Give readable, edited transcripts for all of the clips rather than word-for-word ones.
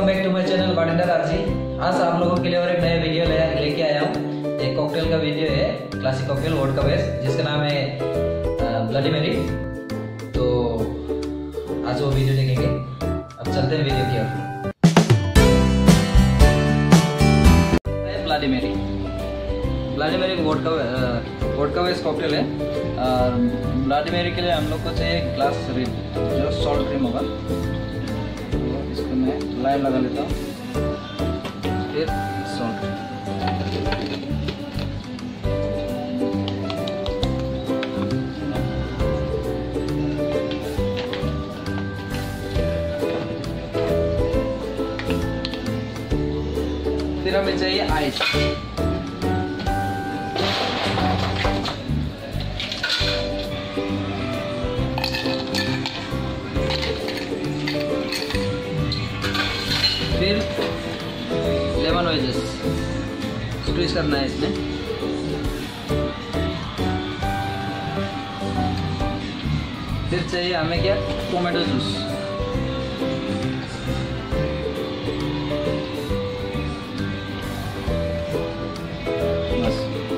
Welcome back to my channel bartender RG. आज आप लोगों के लिए और एक नया वीडियो लेके आया हूँ। एक कॉकटेल का वीडियो है, क्लासिक कॉकटेल वोडका बेस, जिसका नाम है ब्लडी मैरी। तो आज वो वीडियो देखेंगे। अब चलते हैं वीडियो की ओर। Bloody Mary vodka base cocktail है। और ब्लडी मैरी के लिए हम लोग को चाहिए एक ग्लास रिम, जो सॉल्ट रिम होगा। इसको मैं लाइन लगा लेता हूँ, फिर सॉल्ट। फिर हमें चाहिए आइस। फिर लेमन वेजेस स्क्वीज करना है इसमें। फिर चाहिए हमें क्या, टोमेटो जूस। बस।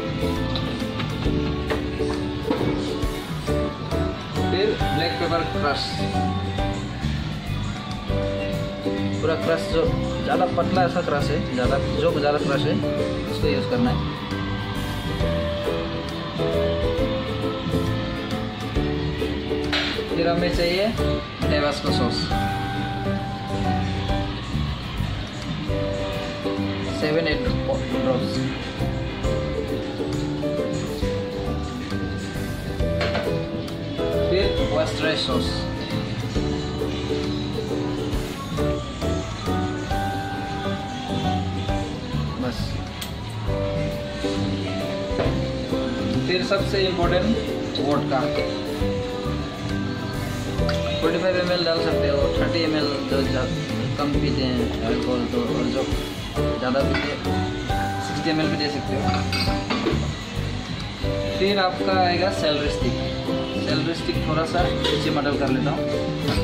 फिर ब्लैक पेपर क्रश, पूरा क्रश, जो ज़्यादा पतला ऐसा क्रश है, ज़्यादा क्रश है उसको यूज़ करना है। फिर हमें चाहिए टेबास्को सॉस, 7-8 ड्रॉप्स। फिर वर्सेस्टायर सॉस, बस। फिर सबसे इम्पोर्टेंट वोडका, 45 ml डाल सकते हो, 30 ml जो कम पीते हैं अल्कोहल, तो और जो ज़्यादा पीते हैं 60 ml भी दे सकते हो। फिर आपका आएगा सेलरी स्टिक थोड़ा सा नीचे मॉडल कर लेता हूँ,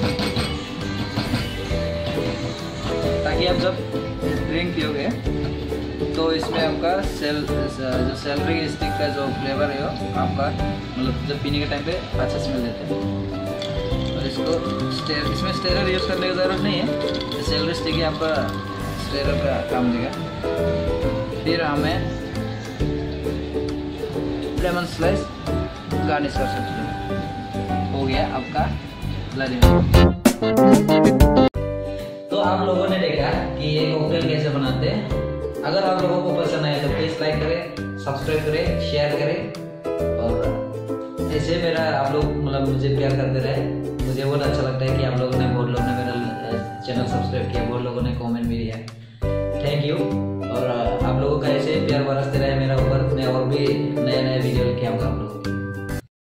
ताकि आप जब ड्रिंक पियोगे तो इसमें आपका जो सेलरी स्टिक का जो फ्लेवर है वो आपका, मतलब जब पीने के टाइम पे अच्छा स्मेल देते हैं। और इसको इसमें स्टेरर यूज़ करने की ज़रूरत नहीं है, सेलरी स्टिक ही आपका स्टेरर का काम देगा। फिर हमें लेमन स्लाइस गार्निश कर सकते हैं। हो गया आपका ब्लडी मैरी। तो आप लोगों ने देखा कि ये कॉकटेल कैसे बनाते हैं। अगर आप लोगों को पसंद आए तो प्लीज़ लाइक करें, सब्सक्राइब करें, शेयर करें। और ऐसे मेरा आप लोग मतलब मुझे प्यार करते रहे। मुझे बहुत अच्छा लगता है कि आप लोगों ने, बहुत लोगों ने मेरा चैनल सब्सक्राइब किया, बहुत लोगों ने कमेंट भी दिया। Thank you. और आप लोगों का ऐसे प्यार बरसते रहे मेरा ऊपर, मैं और भी नया वीडियो